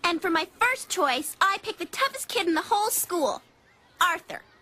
And for my first choice, I picked the toughest kid in the whole school, Arthur.